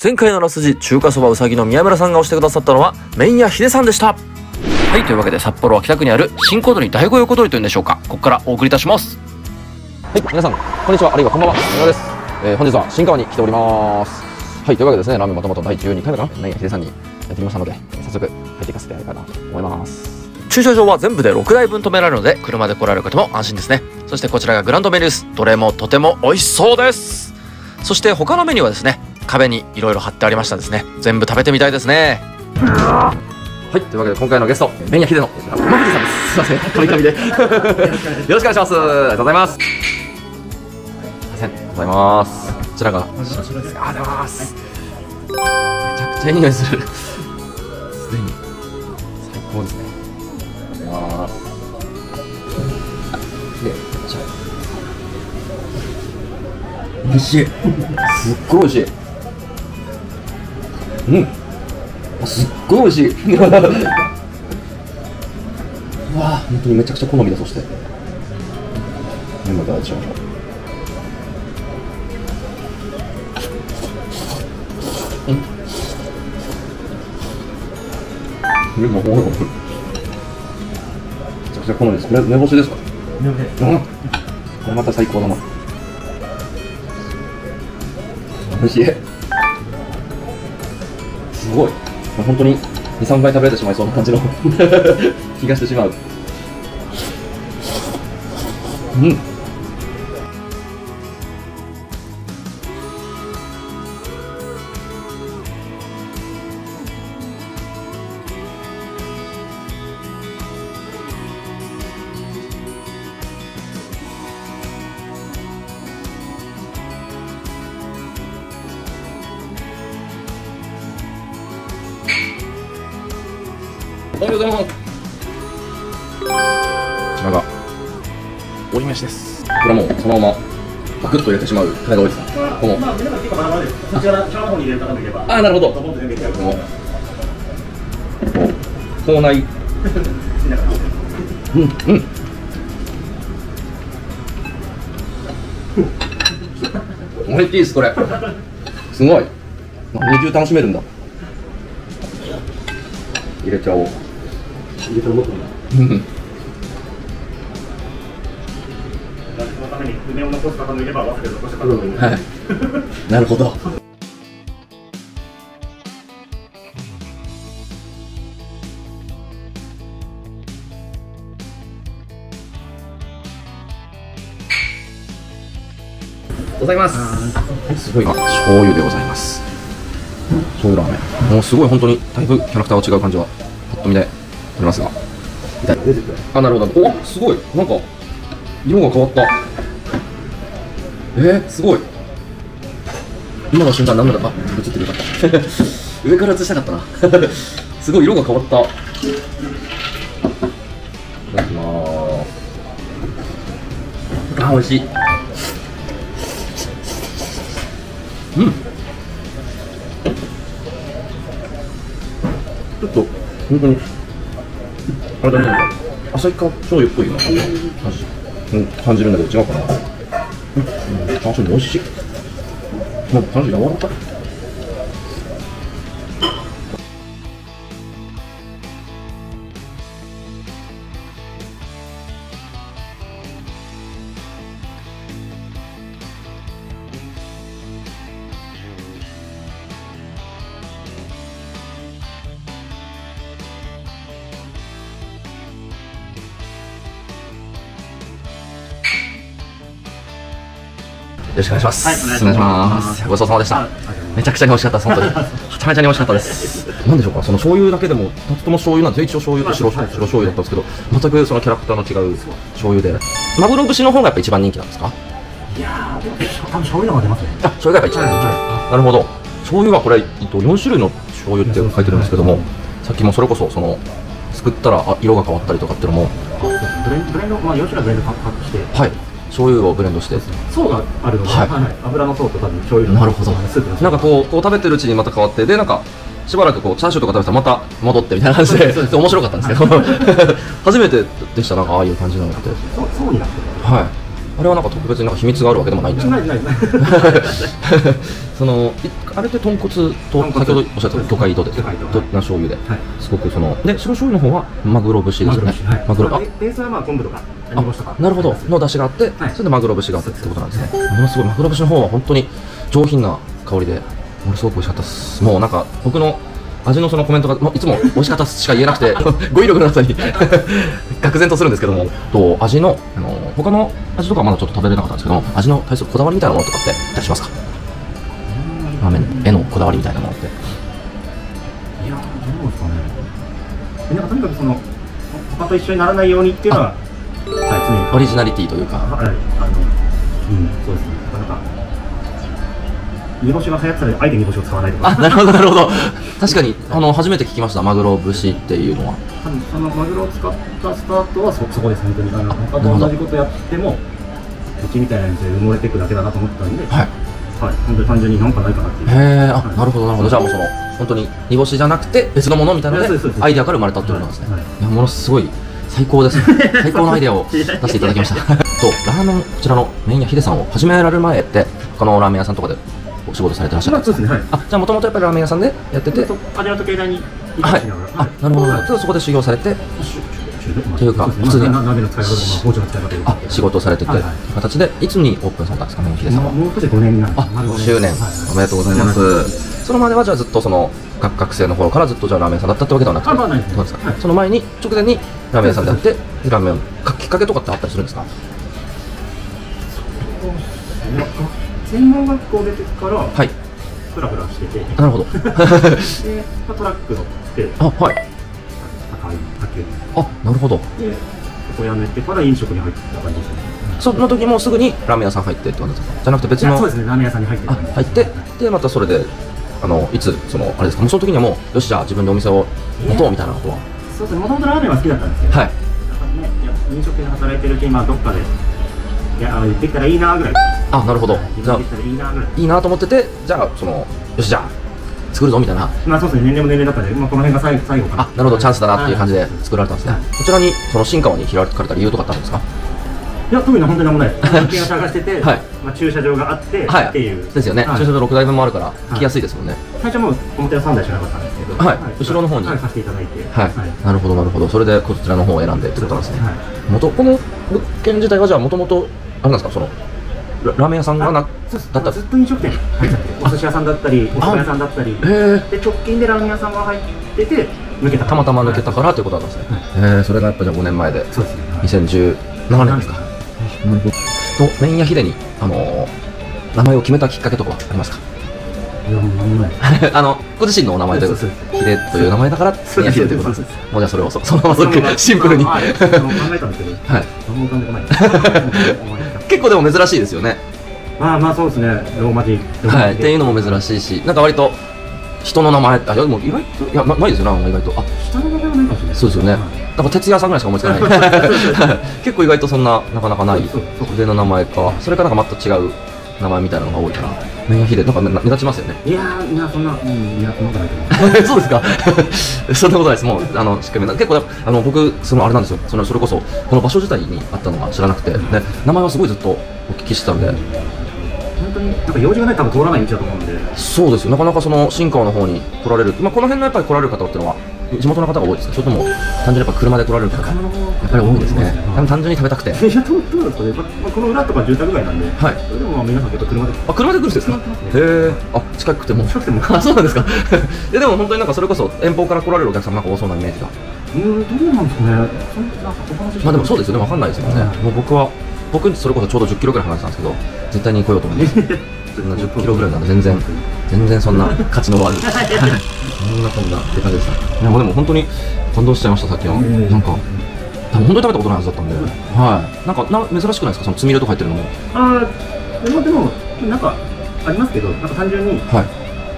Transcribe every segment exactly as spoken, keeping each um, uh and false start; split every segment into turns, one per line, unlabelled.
前回のラスジ中華そばうさぎの宮村さんが押してくださったのは麺屋秀さんでした。はい、というわけで札幌は北区にある新小鳥第五横鳥というんでしょうか、ここからお送りいたします。
はい、皆さんこんにちは、あるいはこんばんは、宮村です。えー、本日は新川に来ております。はい、というわけでですね、ラーメンまとまとだいじゅうにかいめかな、麺屋秀さんにやってきましたので、早速入っていかせていただきたいなと思います。
駐車場は全部でろくだいぶん止められるので、車で来られる方も安心ですね。そしてこちらがグランドメニューです。どれもとても美味しそうです。そして他のメニューはですね、壁にいろいろ貼ってありましたですね。全部食べてみたいですね。
はい、というわけで今回のゲスト、麺屋秀の山口さんです。すいません、カミカミでよろしくお願いします。ありがとうございます。すいません、ありがとうございます。こちらがありがとうございます。めちゃくちゃいい匂いする。すでに最高ですね。ありがとうございます。で、じゃあ美味しい。すっごい美味しい。うん。すっごい美味しい。うわあ、本当にめちゃくちゃ好みだ。そして麺もいただきましょう。うん。麺もほらめちゃくちゃ好みです。梅干しですか？梅干し。うん。これまた最高だな。美味しい。すごい。本当にに、さんかい食べれてしまいそうな感じの気がしてしまう。うん。ありがとうございます。こちらが折り飯です。これはもうそのままパクッと入れてしまうタイが多いです。このああ、なるほど。口内うんうんおいしいです。これすごい二重楽しめるんだ。入れちゃおう。入れちゃおう。うん。そのために梅を残す方もいれば、わさびを残した方もいる。はい。なるほど。ございます。すごいな、醤油でございます。醤油ラーメン。もうすごい本当にだいぶキャラクターが違う感じはパッと見で取れますが。あ、なるほど。お、すごい。なんか色が変わった。えー、すごい。今の瞬間何だか、あ、映ってるよかった。上から映したかったな。すごい色が変わった。いただきまーす。あ、美味しい。うん。ちょっと本当にあれだね、旭川醤油っぽいような感じ、うん、感じるんだけど違うかな。うん、チャーシュー美味しい。もうチャーシュー柔らかい。よろしくお願いします。はい、お願いします。ごちそうさまでした。めちゃくちゃに美味しかったです。本当に。はちゃめちゃに美味しかったです。なんでしょうか、その醤油だけでも、とっても醤油なんですよ。一応醤油と白白醤油だったんですけど、全くそのキャラクターの違う醤油で。マグロ節の方がやっぱ一番人気なんですか？
いやー、多分醤油の方が出ますね。
あ、醤油がやっぱ一番。なるほど。醤油はこれ、よんしゅるいの醤油って書いてるんですけども、さっきもそれこそ、その、作ったらあ色が変わったりとかっていうのも。
ブレンド、ブレンド、まあよん種類ブレンドパックして。
はい。醤油をブレンドして
層があるので、はい、油の層と多分醤油の。
なるほど。なんかこうこう食べてるうちにまた変わって、でなんかしばらくこうチャーシューとか食べたらまた戻ってみたいな感じで面白かったんですけど初めてでした。なんかああいう感じなのって
そうそうになってる。
はい。 あれはなんか特別になんか秘密があるわけでもないんですか？
ないないない。
そのいあれって豚骨と先ほどおっしゃった魚介とですか？とな醤油で、
はい、
すごくそので白醤油の方はマグロ節ですよね。マグロ、
はい、ベースはまあ昆布とか煮干しとか。な
るほどの出汁があって、はい、それでマグロ節があってってことなんですね。ものすごいマグロ節の方は本当に上品な香りでものすごく美味しかったです。もうなんか僕の味のそのコメントがもういつも美味しかったしか言えなくて語彙力のなさに愕然とするんですけども、と味のあの他の味とかはまだちょっと食べれなかったんですけども、味の対するこだわりみたいなものとかってあったりしますか？ラーメンへのこだわりみたいなものって。い
やどうですかね。なんかとにかくその他と一緒にならないようにっていうのは、はい、常に
オリジナリティというか、
はい、あのうんそうですね。なんか煮干しが流行ってたらあえて煮干しを使わないとか。
あ、なるほどなるほど。確かにあの初めて聞きました、マグロ節っていうのは。
そのマグロを使ったスタートは そ, そこです本当に。あの他と同じことやってもうちみたいなやつで埋もれていくだけだなと思ったんで、はい、はい、本当に単純になんかないかなっていう。
へえ、あ、はい、なるほどなるほど。じゃあもうその本当に煮干しじゃなくて別のものみたいなのでアイデアから生まれたっていうことなんですね。はいはい、いやものすごい最高ですね。最高のアイデアを出していただきました。とラーメンこちらの麺屋ヒデさんを始められる前って他のラーメン屋さんとかでお仕事されてらっしゃるんですか？
そうですね。はい。
あ、じゃあもともとやっぱりラーメン屋さんでやってて、
味の時計台に行
はい。あ、なるほど。はい、そこで修行されて、というか普通に
鍋の使い方とか包丁の使い方というか、
あ、仕事をされてて形でいつにオープンされたんですかね、ヒデさんは。
もう少しごねんになる。
あ、ごしゅうねんおめでとうございます。そのまではじゃあずっとその学学生の頃からずっとじゃあラーメン屋さんだったってわけではなくて、
あ、ないです。
そうですか。その前に直前にラーメン屋さんであって、ラーメンきっかけとかってあったりするんですか？
専門学校出てから、はい。フラフラしてて、
なるほど。で、
まあ、トラック乗って、
あ、はい。
高い卓球。
あ、なるほど。
で、ここ辞めてから飲食に入った感じですね。
その時もすぐにラーメン屋さん入ってって感じですか？じゃなくて別の。
そうですね、ラーメン屋さんに入って。
あ、入って、でまたそれであのいつそのあれですか？もうその時にはもうよしじゃあ自分でお店を持とうみたいなことは。
そうですね、もともとラーメンは好きだったんですけど。はい。なんかね、飲食で働いてるうちにまあどっかで。いや、できたらいいなぐらい。
あ、なるほど。
じゃあ、いいなぐらい。
いいなと思ってて、じゃあ、その、よし、じゃあ、作るぞみたいな。
まあ、そうですね、年齢も年齢だったんで、まあ、この辺が最後、最後かな。
あ、なるほど、チャンスだなっていう感じで作られたんですね。こちらに、その新川に開かれた理由とかってあるんですか？
いや、特に本当になんもないです。物件を探してて、まあ、駐車場があって、っていう。
ですよね。駐車場ろくだいぶんもあるから、来やすいですもんね。
最初も表はさんだいしかなかったんですけど、
はい、後ろの方に。
させていただいて。
はい。なるほど、なるほど。それで、こちらの方を選んでってことなんですね。元、この物件自体は、じゃあ、もともと。あれなんですか、そのラーメン屋さんがなだった
ずっと飲食店入ってて、お寿司屋さんだったりお蕎麦屋さんだったりで、直近でラーメン屋さんが入ってて抜けた、
たまたま抜けたからということなんですね。へえ、それがやっぱじゃあごねんまえで、そうですね、にせんじゅうななねんですか。なるほど。と麺屋ヒデにあの名前を決めたきっかけとかはありますか？
いや、もうなんもない。
あのご自身のお名前ということで、ヒデという名前だから麺屋ヒデということです。もうじゃあそれをそのままシンプルに考え
たんですけど、はい、何も浮かんでこない。
結構でも珍しいですよね。
まあまあそうですね、ローマ字
はいっていうのも珍しいし、なんか割と人の名前、あ、でも意外といやないですよね、意外と。あ、
下の名前はないかもしれない。
そうですよね。なんか哲也さんぐらいしか思いつかない。結構意外とそんななかなかない腕の名前か、それかなんかまた違う名前みたいなのが多いから、麺屋ヒデなんか目立ちますよね。
いやー、いやそんな、うん、いやそんなことないけど。
そうですか。そんなことないです。もうあのしっかり結構あの僕そのあれなんですよ。そのそれこそこの場所自体にあったのが知らなくて、で名前はすごいずっとお聞きしてたんで。
本当になんか用事がないと多分通らない道だと思うんで。
そうですよ。なかなかその新川の方に来られる、まあこの辺のやっぱり来られる方っていうのは地元の方が多いですか？それとも単純にやっぱ車で来られる方がやっぱり多いですね。単純に食べたくて。
いや、どうどうなんですかね。まあこの裏とか住宅街なんで。はい。それでも皆さん結構車で。
あ、車で来るんですか？へえ。あ、近くても。
近くても。
あ、そうなんですか。いやでも本当になんかそれこそ遠方から来られるお客さんなんか多そうなイメージが。
うん、どうなんですかね。
まあでもそうですよね。わかんないですよね。もう僕は僕それこそちょうどじゅっキロぐらい離れてたんですけど、絶対に来ようと思います。そんなじゅっキロぐらいなんで全然全然そんな価値のあるそんなこんなって感じでした。いやでも本当に感動しちゃいました。さっきはなんか多分本当に食べたことないはずだったんで、はい。なんかな珍しくないですか、そのつみれとか入ってるのも。
ああ、でもでもなんかありますけど、なんか単純にはい。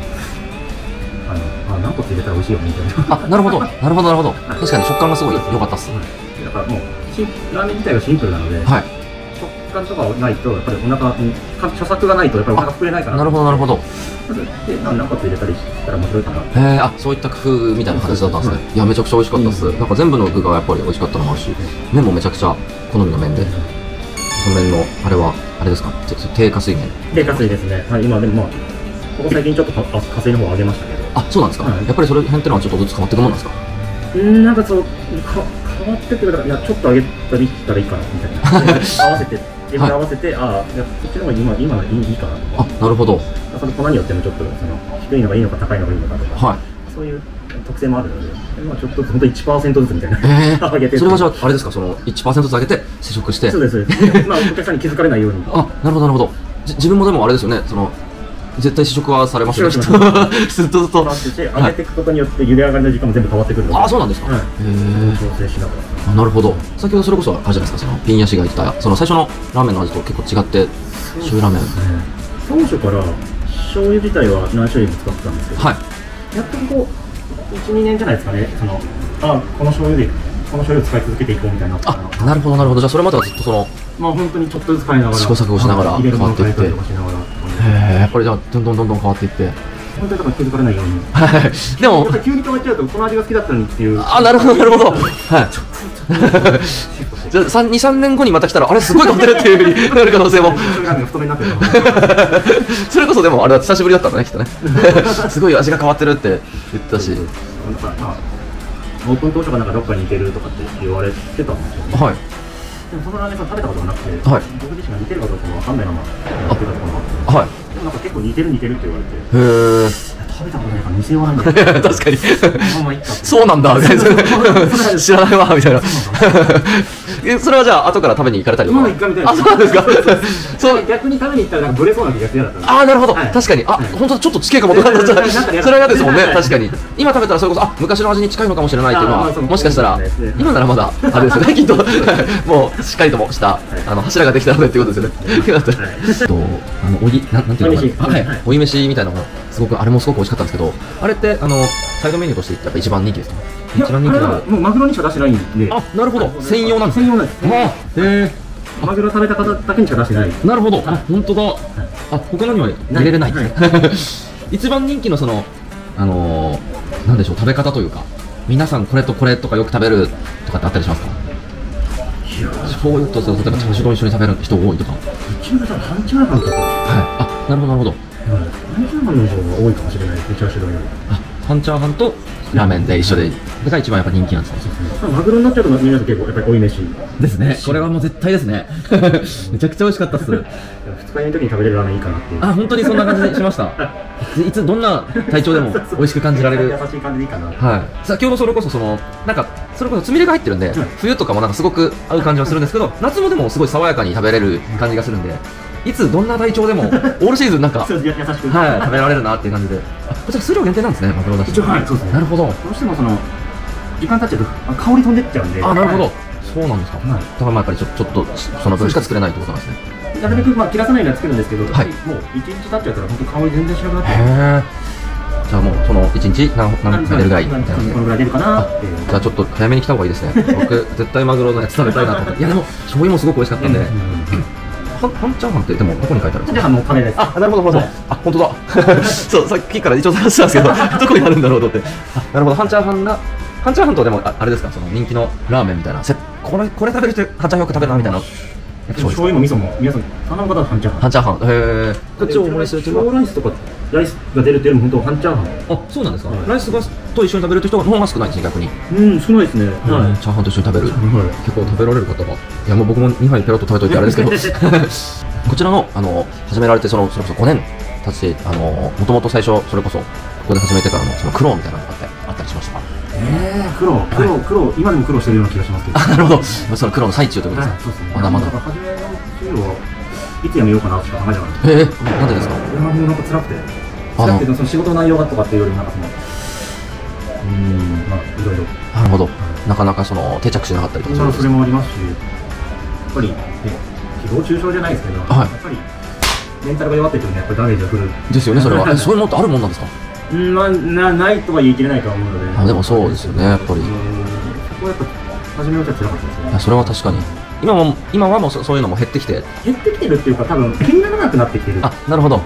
あのあ何個って入れたら美味しいよみたいな。
あ、なるほどなるほどなるほど。確かに食感がすごい良かったっす。
だからもうラーメン自体がシンプルなので。はい。食感とかないとやっぱりお腹に著作がないとやっぱりお腹膨れないから。
なるほどなるほど。
で何個入れたりしたら面白いかな。
へえ、あ、そういった工夫みたいな形だったんですね。いやめちゃくちゃ美味しかったです。なんか全部の具がやっぱり美味しかったのもあるし、麺もめちゃくちゃ好みの麺で。 乾麺のあれはあれですか、低加水麺。
低加水ですね。はい、今でもまあここ最近ちょっと加水の方を上げましたけど。
あ、そうなんですか。やっぱりそれ辺ってのはちょっとずつ変わっていくものなんですか。
うん、なんかそうか変わってってからいやちょっと上げたりいったらいいかなみたいな合わせて自分で合わせて、ああいやこっちの方が今今いいいいかなとか。
あ、なるほど。
その粉によってもちょっとその低いのがいいのか高いのがいいのかとか、はい、そういう特性もあるので、まあちょっと本当いちパーセントずつみたいな、えー、上げて。
それはじゃああれですか、その いちパーセント ずつ上げて試食して。
そうですそうです。まあお客さんに気づかれないように。
あ、なるほどなるほど。自分もでもあれですよね、その絶対試食はされますよね。ずっとずっと
上げていくことによって茹で上がりの時間も全部変わってくるので。
あ、そうなんですか。へえ。
調整しながら。
なるほど。先ほどそれこそあれじゃないですか、そのピンヤシが言ってたその最初のラーメンの味と結構違って醤油ラーメン。
当初から醤油自体は何種類も使ってたんですけど、はい、やっとこういち、にねんじゃないですかね、そのあこの醤油でこの醤油を使い続けていこうみたいな。
あ、なるほどなるほど。じゃあそれまではずっとその
まあ本当にちょっとずつ変えながら
試行錯誤しながら変わっていって、へえ、やっぱりじゃあどんどんどんどん変わっていって、
本当にだから気づかれないように。
はい。でも
急に変わっちゃうとこの味が好きだったのにっていう。
あ、なるほどなるほど。はい。じゃあに、さんねんごにまた来たらあれすごい変わってるっていう風になる可能性も。
太めになってる。
それこそでもあれは久しぶりだったんだね、きっとね。すごい味が変わってるって言ってたし。
オープン当初がなんかどっかに似てるとかって言われてたんですよ。はい。でもそのラーメンさん食べたことがなくて、はい、僕自身が似てるかどうかもわかんないままやってたところがあって、はい、でもなんか結構似てる似てるって言われて、へえ。食べたことないから店用なんだよ。
確かに。そうなんだみたいな。知らないわみたいな。え、それはじゃあ後から食べに行かれたりとか。
もう一回みたいな。
あ、そうなんですか。
そう、逆に食べに行ったらなんかブレそうな気がして嫌だった。
あ、なるほど。確かに。あ、本当ちょっと地形かもとかなっちゃう。それは嫌ですもんね。確かに。今食べたらそれこそあ昔の味に近いのかもしれないっていうのはもしかしたら今ならまだあれですよね。きっともうしっかりともしたあの柱ができたのでっていうことですよね。とあのおいなんなんていうのかな。はい。おい飯みたいなのがすごくあれもすごく美味しかったんですけど、あれってあのサイドメニューとしてやっぱ一番人気ですか。一番人気なの
もうマグロにしか出してないんで。
あ、なるほど。専用なんです。
専用なんです。
へえ。
マグロ食べた方だけにしか出してない。
なるほど。あ、本当だ。あ、他のには入れれない。一番人気のそのあのなんでしょう、食べ方というか、皆さんこれとこれとかよく食べるとかってあったりしますか。醤油と例えばチャーシューと一緒に食べる人多いとか。
うちの方は半チャーハンとか。はい。
あ、なるほどなるほど。
半チャーハンの方が多いかもしれないですね、チャーシュー丼より。
あ、半チャーハンとラーメンで一緒で、それが一番やっぱ人気なんですね。
マグロになっちゃうとみんな結構やっぱり追い飯
ですね。これはもう絶対ですね。めちゃくちゃ美味しかったっす。ふ
つかめの時に食べれるラーメンいいかなっていう。
あ、本当にそんな感じしました。いつどんな体調でも美味しく感じられる。
優しい感じでいいかな。
はい。先ほどそれこそそのなんかそれこそつみれが入ってるんで、冬とかもなんかすごく合う感じはするんですけど、夏もでもすごい爽やかに食べれる感じがするんで。いつどんな体調でもオールシーズンなんかはい食べられるなっていう感じで、こちら数量限定なんですね、マグロだし。
一応はい、そうですね。なるほど。どうしてもその時間経っちゃうと香り飛んでっちゃうんで。
あ、なるほど。そうなんですか。だからまあやっぱりちょちょっとその分しか作れないってことなんですね。
なるべくまあ切らさないように作るんですけど、はい、もう一日経っちゃったら本当香り全然しなくなって。へえ。じゃあもうその一日何何回出るがいいみたいな。このぐらい出るかなっていう。じゃあちょっと早めに来た方がいいですね。僕絶対マグロのやつ食べたいなと思って。いやでも醤油もすごく美味しかったんで。半チャーハンってでもどこに書いてあるんですか。チャーハンのカレーです。あ、なるほどなるほど。あ、本当だ。そうさっきから一応探してたんですけど、どこにあるんだろうと思って。なるほど。半チャーハンが半チャーハンとでもあれですか、その人気のラーメンみたいな。これこれ食べる人半チャーハンよく食べるなみたいな。醤油も味噌も皆さん頼む方は半チャーハン。
半チャーハン。へえ。こっちをお盛りすると
ライスとかライスが出るっていうのも本当半チャーハン。
あ、そうなんですか。ライスがと一緒に食べる人の方が少ないですね、逆に。
うん、少ないですね。
はい。チャーハンと一緒に食べる。結構食べられる方が。いやもう僕もにはいペロッと食べといてあれですけど。こちらのあの始められてそのそれこそごねん経ち、あのもともと最初それこそここで始めてからのその苦労みたいなのがってあったりしましたか。
ええ、苦労苦労苦労今でも苦労してるような気がしますけど。
あ、なるほど。その苦労の最中ということですね。
そうですね。
まだまだ。
初めの給料はいつやめようかなしか考えてなかった。
ええ、なんでですか。
いやもうなんか辛くて辛くてその仕事の内容がとかっていうよりもなんかそのうーんまあいろいろ。
なるほど。なかなかその定着しなかったりとか。
それもありますし、やっぱり誹謗中傷じゃないですけど、やっぱりメンタルが弱っててもやっぱりダメージがくる
ですよね。それはそういうものってあるもんなんですか。
うん、まあなないとは言い切れないとは思うので。
あ、でもそうですよね、やっぱり。
そこはやっぱ初めのうちは辛かったですね。
いや、それは確かに。今も今はもうそういうのも減ってきて。
減ってきてるっていうか多分気にならなくなってきてる。
あ、なるほど。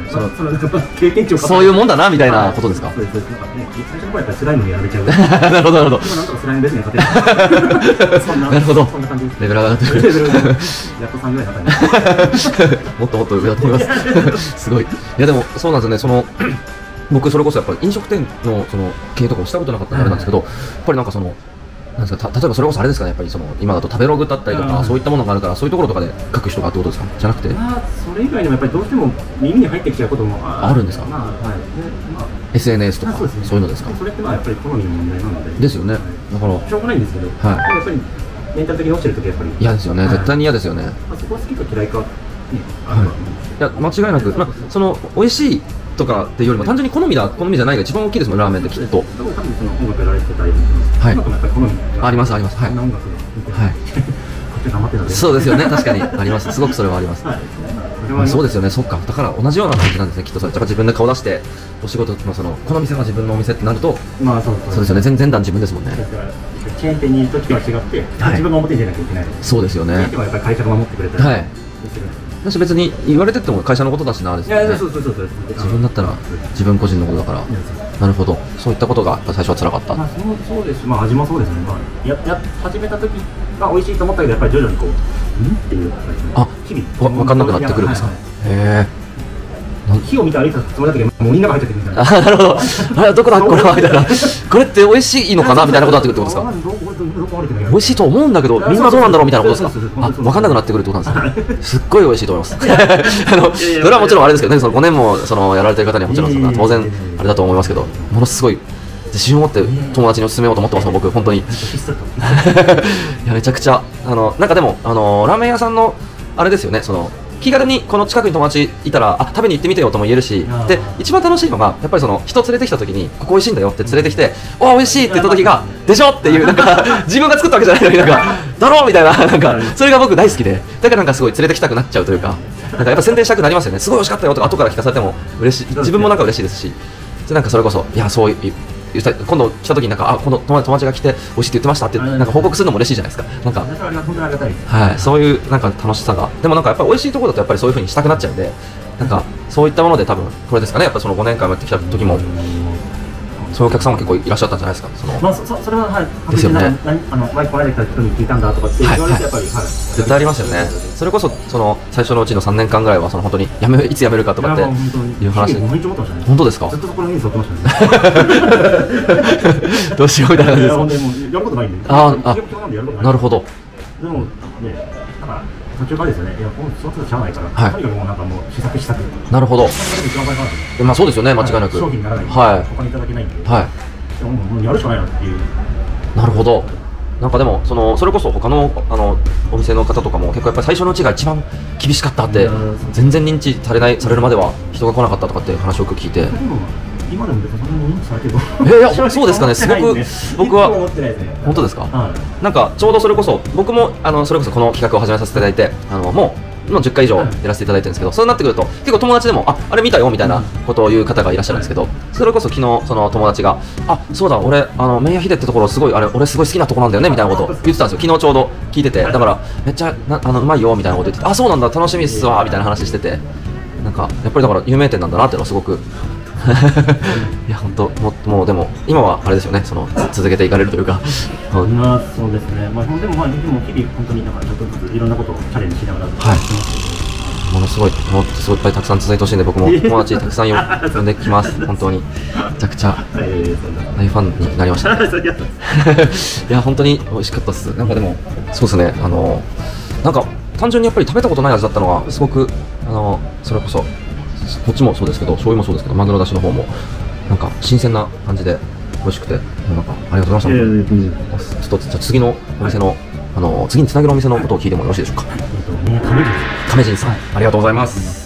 その
その経験値を
そういうもんだなみたいなことですか。
そうですそうです。なんかね、最初の頃やっぱりスライムにやられちゃう。
なるほどなるほど。
今なんとかスライムベースに勝てる。そんな
なるほど。
そんな感じです。
レベル上がってる。
レベルがやっとさんぐらいになったんで。
もっともっと上だと思います。すごい。いやでもそうなんですよね。その僕それこそやっぱり飲食店のその経営とかもしたことなかったんであれなんですけど、やっぱりなんかその。なんですか、た例えばそれこそあれですかね、やっぱりその今だと食べログだったりとか、そういったものがあるから、そういうところとかで書く人がってことですか、じゃなくて、
まあ、それ以外にもやっぱりどうしても耳に入ってきちゃうことも
あるんですか、
まあはいまあ、
エスエヌエス とか、そういうのですか。
それってまあやっぱり好みの問題なので、
ですよね、だから
しょうがないんですけど、
はい、
やっぱりメンタル的に落ちてるときはやっぱり
嫌ですよね、絶対に嫌ですよね。
まあ、そこは好きか嫌いか、ね、
はい、いや間違いなく、まあ、その美味しいとかっていうよりも単純に好みだ好みじゃないが一番大きいですもん、ラーメンってきっと。
多分その音楽やられてたり、
はい、
音楽もやっぱり好み
ありますあります、はい、
音楽はいこっち頑張ってるので、
そうですよね、確かにあります、すごくそれはあります。はい、まあ、そうですよね、そっか、だから同じような感じなんですね、きっとそれ。だから自分で顔出してお仕事のそのこの店が自分のお店ってなると、まあそうそうですよね、全然段自分ですもんね。
チェーン店にいる時とは違って、はい、自分が表に出なきゃいけない。
そうですよね。
チェーン店はやっぱり会社が守ってくれたり、はい。
私別に言われてっても会社のことだしな、ですよね。いや、そうそうそうそう。自分だったら自分個人のことだから。なるほど。そういったことが最初は辛かった。
まあそうそうです。まあ味もそうですね。まあやや始めた時が美味しいと思ったけどやっぱり徐々にこう、んっていう
あ、日々わ分かんなくなってくるんですか。へえ。
火を見て歩いたつもりだったけど森の中入っちゃってるみたいな。
あ、なるほど。あれどこだこれはみたいな。これって美味しいのかなみたいなことになってくるってことですか。美味しいと思うんだけどみんなどうなんだろうみたいなことですか。あ、分かんなくなってくるってことなんですね。すっごい美味しいと思います。あのそれはもちろんあれですけどね、そのごねんもそのやられてる方にはもちろん当然あれだと思いますけど、ものすごい自信を持って友達に勧めようと思ってますもん、僕本当に。いやめちゃくちゃあのなんかでもあのラーメン屋さんのあれですよね、その気軽にこの近くに友達いたらあ食べに行ってみてよとも言えるし、で一番楽しいのがやっぱりその人連れてきた時にここ美味しいんだよって連れてきて、お美味しいって言った時がでしょっていう、なんか自分が作ったわけじゃないのになんかだろうみたいな、なんかそれが僕大好きで、だからなんかすごい連れてきたくなっちゃうというか、なんかやっぱ宣伝したくなりますよね。すごい美味しかったよとか後から聞かされても嬉しい、自分もなんか嬉しいですし、なんかそれこそいやそういう今度来た時になんかあ今度友達が来て美味しいって言ってましたってなんか報告するのも嬉しいじゃないですか。なんかはい、そういうなんか楽しさが、でもなんかやっぱり美味しいところだとやっぱりそういう風にしたくなっちゃうんで、なんかそういったもので多分これですかね、やっぱそのごねんかんもやってきた時もそういうお客さんも結構いらっしゃったんじゃないですか。その
まあそそれははい
ですよね。
あの前来られた人に聞いたんだとかって言われてやっぱりはい
絶対ありますよね。それこそその最初のうちのさんねんかんぐらいはその本当にやめいつ辞めるかとかっていう話で、本当ですか。
ずっとそこの家に座ってましたね。
どうしようみたいな感じです。
やることないんで。
ああ、なるほど。
でもね、なんか途中からですよね。いや、もう座ってたらしゃあないから、とにかくもうなんかもう試作試作。
なるほど。まあそうですよね、間違いなく。
商品にならない。
はい。
他にいただけないんで。
はい。
もうやるしかないなっていう。
なるほど。なんかでもそのそれこそ他のあのお店の方とかも結構やっぱり最初のうちが一番厳しかったって、全然認知されないされるまでは人が来なかったとかっていう話をよく聞いて。
今でも別にそんなに認知されてる。
えー、いやそうですかね。すごく僕は本当ですか。なんかちょうどそれこそ僕もあのそれこそこの企画を始めさせていただいて、あのもうもうじゅっかい以上やらせていただいてるんですけど、そうなってくると結構友達でもああれ見たよみたいなことを言う方がいらっしゃるんですけど、それこそ昨日その友達があそうだ俺あの麺屋秀ってところすごいあれ俺すごい好きなところなんだよねみたいなことを言ってたんですよ。昨日ちょうど聞いてて、だからめっちゃなあのうまいよみたいなこと言ってて、あそうなんだ楽しみっすわみたいな話してて、なんかやっぱりだから有名店なんだなっていうのはすごくいや本当ももうでも今はあれですよね、その続けていかれるというか。
まあそうですね。まあでもまあでも日々本当にだからちょっとずついろんなことをチャレンジしながら。はい。ものすごいもっとすごいいっぱいたくさん続いてほしいんで、僕も友達たくさん呼んできます。本当にめちゃくちゃ大ファンになりました、ね。いや本当に美味しかったです。なんかでもそうですね、あのなんか単純にやっぱり食べたことない味だったのがすごくあのそれこそ。こっちもそうですけど、醤油もそうですけど、マグロだしの方もなんか新鮮な感じで美味しくて、なんかありがとうございました。ちょっとじゃあ次のお店の、あの次につなげるお店のことを聞いてもよろしいでしょうか。亀陣さん、ありがとうございます。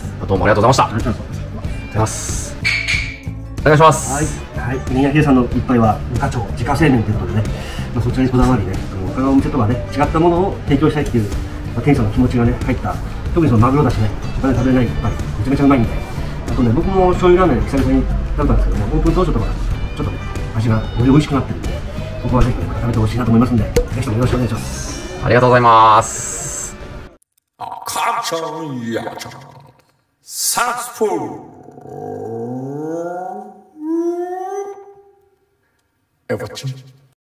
どうもありがとうございました。ありがとうございます。お願いします。 はい、はい、麺屋秀さんの一杯は課長自家製麺ということでね、まあそちらにこだわりね、他のお店とはね違ったものを提供したいっていう、まあ、店主の気持ちがね入った、特にそのマグロだしね、他で食べれない一杯めちゃめちゃうまいんで。あとね、僕も醤油ラーメン久々に食べたんですけども、オープン当初とかちょっとね味がより美味しくなってるんで、ここはぜひまた食べてほしいなと思いますんで、ぜひともよろしくお願いします。
ありがとうございます。
あ、カチャンヤチャンサンクスフォーエヴァちゃん。